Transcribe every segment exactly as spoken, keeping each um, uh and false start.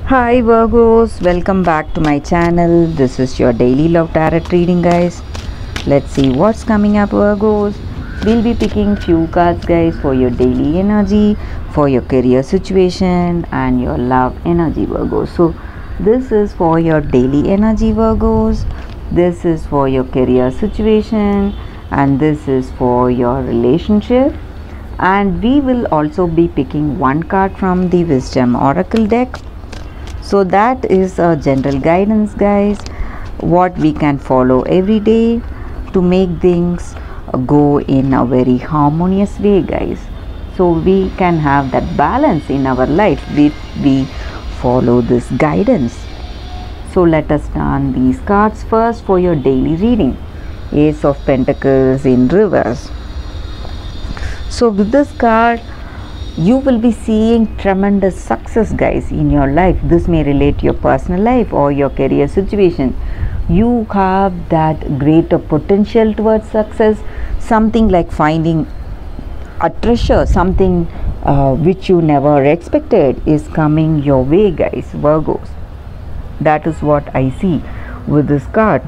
Hi Virgos, welcome back to my channel. This is your daily love tarot reading, guys. Let's see what's coming up, Virgos. We'll be picking few cards, guys, for your daily energy, for your career situation and your love energy, Virgos. So this is for your daily energy, Virgos. This is for your career situation and this is for your relationship. And we will also be picking one card from the Wisdom Oracle deck. So that is a general guidance, guys, what we can follow every day to make things go in a very harmonious way, guys. So we can have that balance in our life if we follow this guidance. So let us turn these cards first for your daily reading. Ace of Pentacles in reverse. So with this card, you will be seeing tremendous success, guys, in your life. This may relate to your personal life or your career situation. You have that greater potential towards success. Something like finding a treasure, something uh, which you never expected is coming your way, guys, Virgos. That is what I see with this card.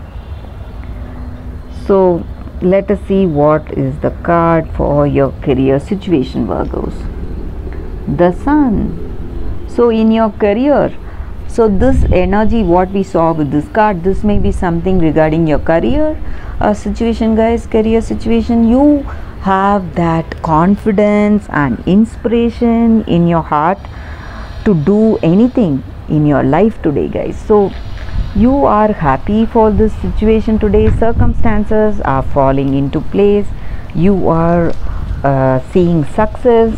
So let us see what is the card for your career situation, Virgos. The Sun. So in your career, so this energy what we saw with this card, this may be something regarding your career uh, situation, guys, career situation. You have that confidence and inspiration in your heart to do anything in your life today, guys. So you are happy for this situation today. Circumstances are falling into place. You are uh, seeing success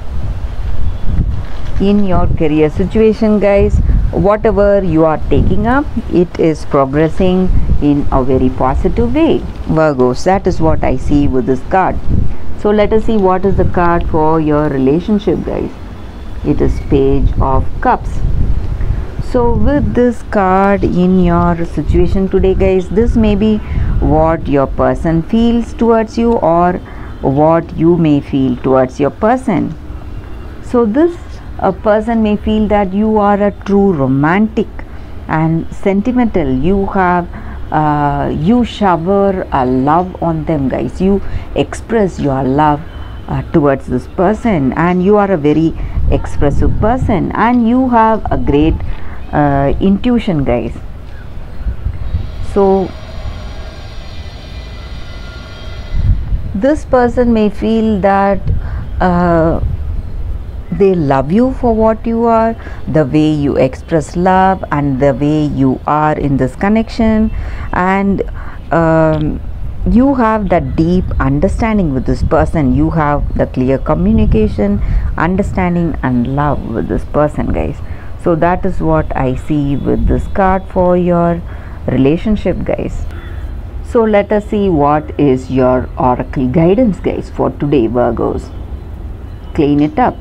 in your career situation, guys. Whatever you are taking up, it is progressing in a very positive way, Virgos. That is what I see with this card. So let us see what is the card for your relationship, guys. It is Page of Cups. So with this card in your situation today, guys, this may be what your person feels towards you or what you may feel towards your person. So this a person may feel that you are a true romantic and sentimental. You have uh, you shower a love on them, guys. You express your love uh, towards this person and you are a very expressive person and you have a great Uh, intuition, guys. So this person may feel that uh, they love you for what you are, the way you express love and the way you are in this connection, and um, you have that deep understanding with this person. You have the clear communication, understanding and love with this person, guys. So that is what I see with this card for your relationship, guys. So let us see what is your oracle guidance, guys, for today, Virgos. Clean it up.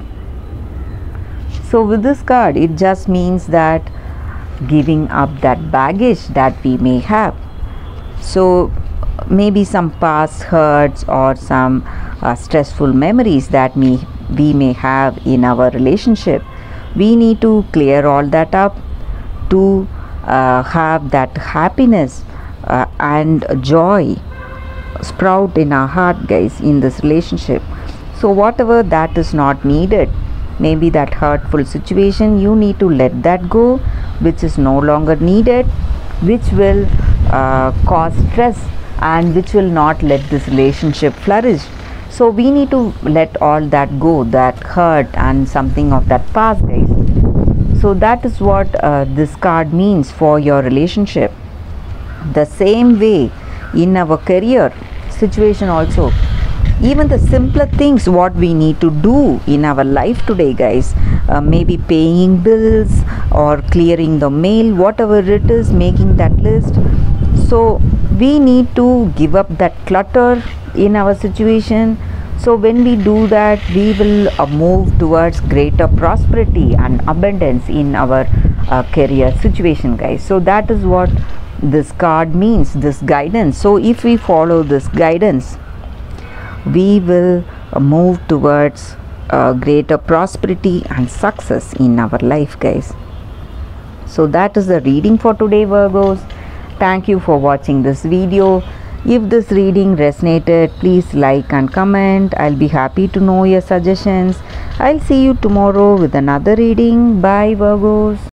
So with this card, it just means that giving up that baggage that we may have. So maybe some past hurts or some uh, stressful memories that me we may have in our relationship. We need to clear all that up to uh, have that happiness uh, and joy sprout in our heart, guys, in this relationship. So whatever that is not needed, maybe that hurtful situation, you need to let that go, which is no longer needed, which will uh, cause stress and which will not let this relationship flourish. So we need to let all that go, that hurt and something of that past, guys. So that is what uh, this card means for your relationship. The same way in our career situation also, even the simpler things what we need to do in our life today, guys, uh, maybe paying bills or clearing the mail, whatever it is, making that list. So we need to give up that clutter in our situation. So when we do that, we will uh, move towards greater prosperity and abundance in our uh, career situation, guys. So that is what this card means, this guidance. So if we follow this guidance, we will uh, move towards uh, greater prosperity and success in our life, guys. So that is the reading for today, Virgos. Thank you for watching this video. If this reading resonated, please like and comment. I'll be happy to know your suggestions. I'll see you tomorrow with another reading. Bye, Virgos.